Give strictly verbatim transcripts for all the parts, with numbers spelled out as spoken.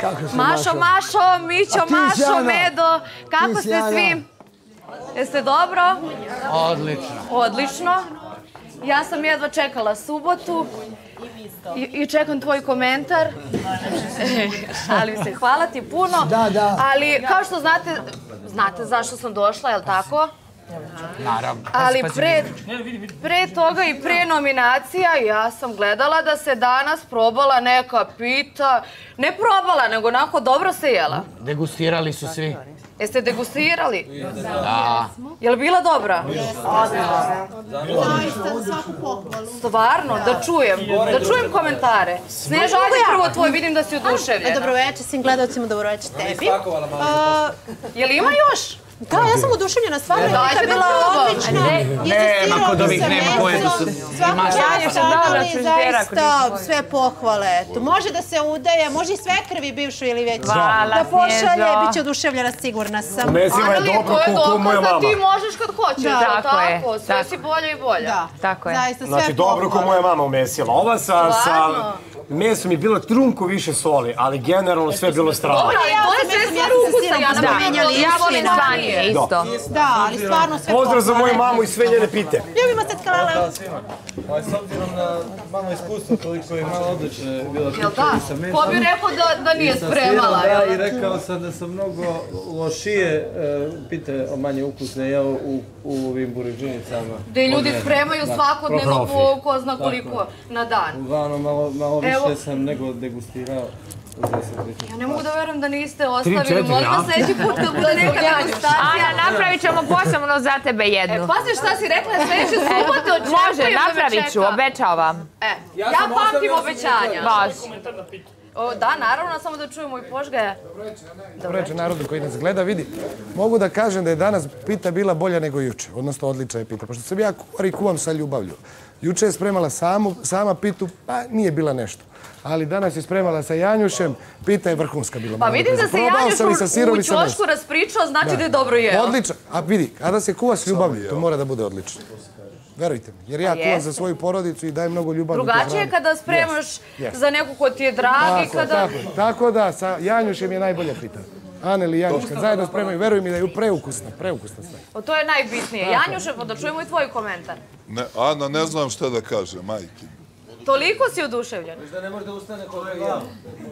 Mašo, Mašo, Mićo, Mašo, Medo, kako ste svi? Jeste dobro? Odlično. Odlično. Ja sam jedva čekala subotu i čekam tvoj komentar. Ali se, hvala ti puno. Da, da. Ali kao što znate, znate zašto sam došla, je li tako? Naravno. Ali pre, pre toga i pre nominacija ja sam gledala da se danas probala neka pita. Ne probala, nego onako dobro se jela. Degustirali su svi. Jeste degustirali? Da. Je li bila dobra? Zaista, svaku pohvalu. Stvarno, da čujem. Da čujem komentare. Sneža, ajde prvo tvoj, vidim da si oduševljena. Dobroveče svim gledalcima, dobroveče tebi. Je li ima još? Da, ja sam oduševljena, stvarno je Dajte da bila probam. odlična. Nema kod ovih, nema koje da su... Svaka čast, ali zaista sve pohvale. Eto, može da se udaje, može i sve krvi bivšu ili već da pošalje, bit će oduševljena, sigurna sam. Mesima je dobro kuku moja mama. Ti možeš kad hoćeš, tako? Sve si bolje i bolje. Tako je. Zaista sve pohvale. Znači, dobro ko moja mama umesila. Ova sa mesom je bila trunku više soli, ali generalno sve je bilo strano. Dobro, ali to je sve stvar ukusa. Ja napomenjali, ja volim slanije isto. Da, ali stvarno sve Pozdrav za moju mamu i sve njene pite. Ljubimo se Skalele. S obzirom na malo iskustvo, koliko je malo odlične bila kućeri sa mesom. Ko bi rekao da nije spremala? Da, i rekao sam da sam mnogo lošije pite o manje ukusne jeo u ovim buridžinicama. Gde ljudi spremaju svakodnevno po ko zna koliko na dan. Uglavnom, malo više sam nego degustirao. Ja ne mogu da verujem da niste ostavili. Molim vas sljedeći put kad bude neka degustacija. Ana, napravit ćemo posebno za tebe jednu. E, pazi šta si rekla, sljedeće subote očekujem da me čeka. Može, napravit ću, obećavam. E, ja pamtim obećanja. Baš. Da, naravno, samo da čujemo i Požgaja. Dobro večer narodu koji nas gleda, vidi. Mogu da kažem da je danas pita bila bolja nego juče, odnosno odlična je pita, pošto sam ja kuvar i kuvam sa ljubavlju. Juče je spremala sama pitu, pa nije bila nešto. Ali danas je spremala sa Janjušem, pita je vrhunska bila. Pa vidim da se Janjuš u ćošku raspričao, znači da je dobro jeo. Odlično. A vidi, kada se kuva s ljubavlju, to mora da bude odlično. Verujte mi, jer ja kuvam za svoju porodicu i dajem mnogo ljubavi. Drugačije je kada spremaš za neku ko ti je drag i kada... Tako da, sa Janjušem je najbolja pita. Ane ili Janjuš, kad zajedno spremaju, veruj mi da je preukusna, preukusna stvar. To je najbitnije. Janjuše, pa da čujemo i tvoj komentar. Ana, ne znam šta da kaže, majke. Toliko si oduševljen. Da ne može da ustane koga je glavu.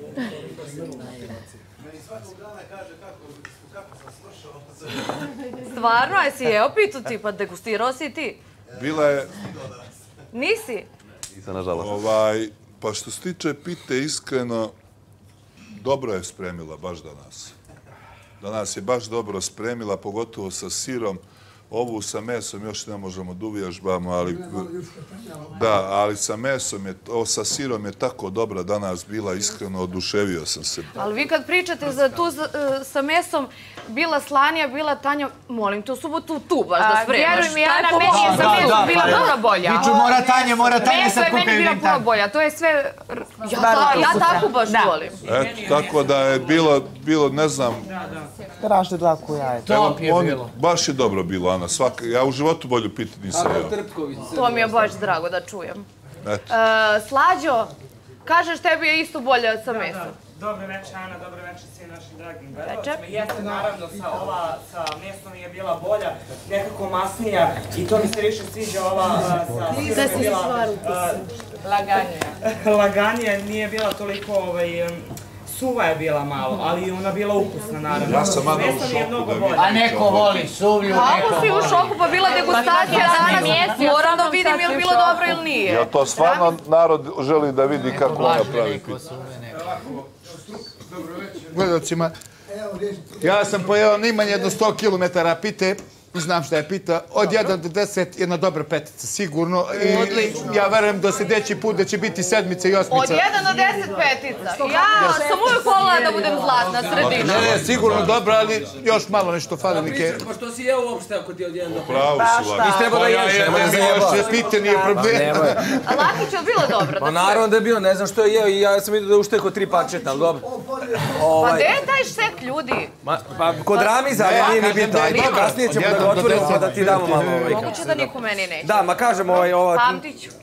Meni svakog dana kaže kako sam slušao. Stvarno, jesi jeo pitu ti, pa degustirao si ti? Bila je... Nisi? Nisam, nažalost. Pa što se tiče pite, iskreno, dobro je spremila baš danas. Danas je baš dobro spremila, pogotovo sa sirom. Ovu sa mesom još ne možemo da uvježbamo, ali... Da, ali sa mesom je, ovo sa sirom je tako dobra danas bila, iskreno oduševio sam se. Ali vi kad pričate za tu sa mesom, bila Slanija, bila Tanja, molim te u subotu tu baš da spremaš. Vjeruj mi, Ana, meni je sa mesom bila puno bolja. Viču, mora Tanja, mora Tanja sad kupe vinta. Meso je meni bila puno bolja, to je sve... Ja tako baš volim. Eto, tako da je bilo, ne znam... Strašno dlaku jajeta. Baš je dobro bilo, Ana. Ja u životu bolju piti nisam jeo. To mi je baš drago da čujem. Slađo, kažeš tebi je isto bolje sa mesom. Dobro večer, Ana, dobro večer svim našim dragim gledalcima. Jeste, naravno, ova sa mesom je bila bolja, nekako masnija i to mi se više sviđa ova sa... Da si stvar upisao. Laganija. Laganija nije bila toliko... Suva je bila malo, ali ona bila ukusna, naravno. Ja sam malo u šoku da vidim. A neko voli suvlju, neko voli. Kako si u šoku, pa bila degustacija danas, moram da vidim je li bilo dobro ili nije. Ja to stvarno narod želi da vidi kako ona pravi pitu. Gledalcima, ja sam pojeo najmanje jedno sto kilometara pite. Znam šta je pita. Od jedan do deset jedna dobra petica, sigurno. I ja verujem da sljedeći put da će biti sedmica i osmica. Od jedan do deset petica. Ja sam uvijek volila da budem zlatna sredina. Ne, ne, sigurno dobro, ali još malo nešto fali. Pa što si jeo uopšte ako ti je od jedan do pet? Pravo si, Laki. Nisi trebao da ješ, još pite nije problem. A Lakić je bilo dobro? Pa naravno da je bilo, ne znam što je jeo i ja sam vidio da ušteko tri parčeta, ali dobro. Pa gde je taj šek, ljudi? Pa kod Ramiza, ali nije ni bitno. Kasnije ćemo da ga otvorimo pa da ti damo malo. Moguće da niko meni neće. Da, ma kažem ovaj... Pamtiću.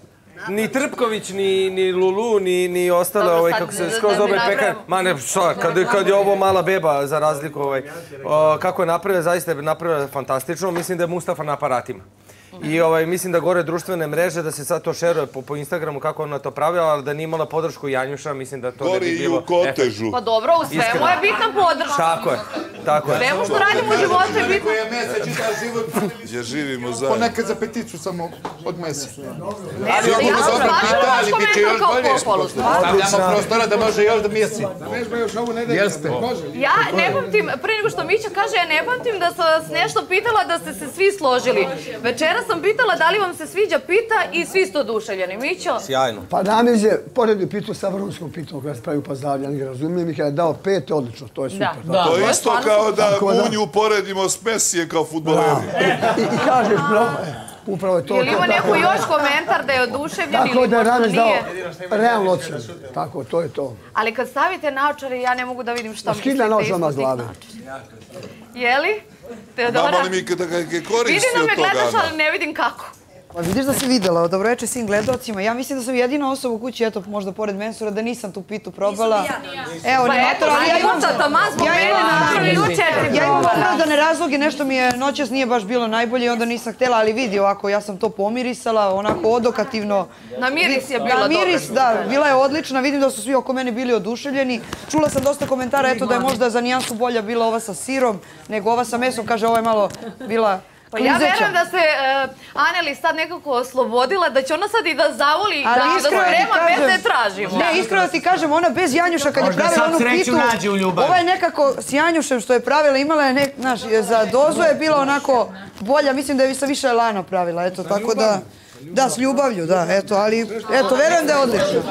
ni Trpković, ni, ni Lulu, ni, ni ostale, Dobro, ovaj, sad kako se da- skroz da mi dobre pekar. nabrajamo. Ma ne, šta, kad, kad je ovo mala beba, za razliku, ovaj, o, kako je napravio, zaista je napravio fantastično. Mislim da je Mustafa na aparatima. I ovaj, mislim da gore društvene mreže, da se sad to šeruje po, po Instagramu kako ona to pravila, ali da nije imala podršku Janjuša, mislim da to ne Gori bi i bilo... u kotežu. Pa dobro, u svemu Iskreno. je bitna podrška. Tako je, tako je. Svemu što radimo u životu je bitno. Koje mese čitav život. Gdje živimo zajedno. Ponekad za peticu samo od mesa. Ne, Ali ali ja ovo sam dobro stvarno pita, ali baš bit će još komentar kao bolje. Popolu, stvarno. Stavljamo prostora da može još da mjesi. Vežba još ovu nedelju. Jeste. Ja ne pamtim, pre nego što Mića kaže, ja ne pamtim da sam vas nešto pitala da ste se svi složili. Večera sam pitala da li vam se sviđa pita i svi ste oduševljeni. Mićo? Sjajno. Pa Namir je poredio pitu sa vrhunskom pitom koja se pravi u Pazavlju, ja ne razumijem ih, je dao pet, odlično, to je super. Da. To je isto kao da Tako da. Munju poredimo s Mesije kao futboleri. I, i kažeš, bravo, e, upravo je to. Ili to, ima tako neko je. još komentar da je oduševljen Tako ili da je možda Namir dao nije? realno ocenu. Tako, to je to. Ali kad stavite naočare, ja ne mogu da vidim šta Pa skida mislite naočarama ispod s tih glave. naočara. Jeli? Teodora? Nama li mi kada ga je Vidim koristi da od me toga? gledaš, Ana? ali ne vidim kako. Pa vidiš da si videla, dobroveče svim gledalcima. Ja mislim da sam jedina osoba u kući, eto, možda pored mensura, da nisam tu pitu probala. Evo, Pa ne eto, matora, ali ja imam... Mića, taman smo Ja meni imam, napravili jučer. ja imam opravdane razloge, nešto mi je noćas nije baš bilo najbolje i onda nisam htjela, ali vidi ovako, ja sam to pomirisala, onako odokativno. Na miris je bila Na miris, dobra. da, bila je odlična, vidim da su svi oko mene bili oduševljeni. Čula sam dosta komentara, eto, da je možda za nijansu bolja bila ova sa sirom, nego ova sa mesom, kaže, ova je malo bila... Pa ja klizeća. verujem da se uh, Aneli sad nekako oslobodila, da će ona sad i da zavoli, Ali da će da iskreno ti sprema bez da je kažem- tražimo. Ne, iskreno ti kažem, ona bez Janjuša kad je Možda pravila sad onu sreću pitu, nađe u ljubavi. ova je nekako s Janjušem što je pravila, imala je nek, znaš, za dozu je bila onako bolja, mislim da je sa više elana pravila, eto, tako da, da, s ljubavlju, da, eto, ali, eto, verujem da je odlično.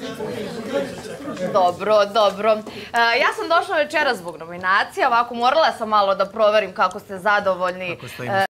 Dobro, dobro. Uh, ja sam došla večera zbog nominacija, ovako morala sam malo da proverim kako ste zadovoljni. Kako stojimo?